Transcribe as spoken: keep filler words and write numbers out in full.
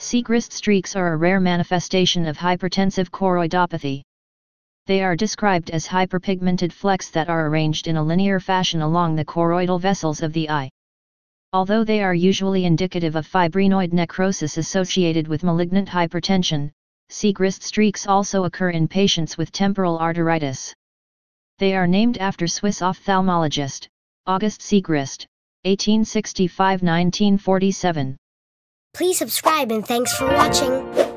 Siegrist streaks are a rare manifestation of hypertensive choroidopathy. They are described as hyperpigmented flecks that are arranged in a linear fashion along the choroidal vessels of the eye. Although they are usually indicative of fibrinoid necrosis associated with malignant hypertension, Siegrist streaks also occur in patients with temporal arteritis. They are named after Swiss ophthalmologist, August Siegrist, eighteen sixty-five to nineteen forty-seven. Please subscribe and thanks for watching.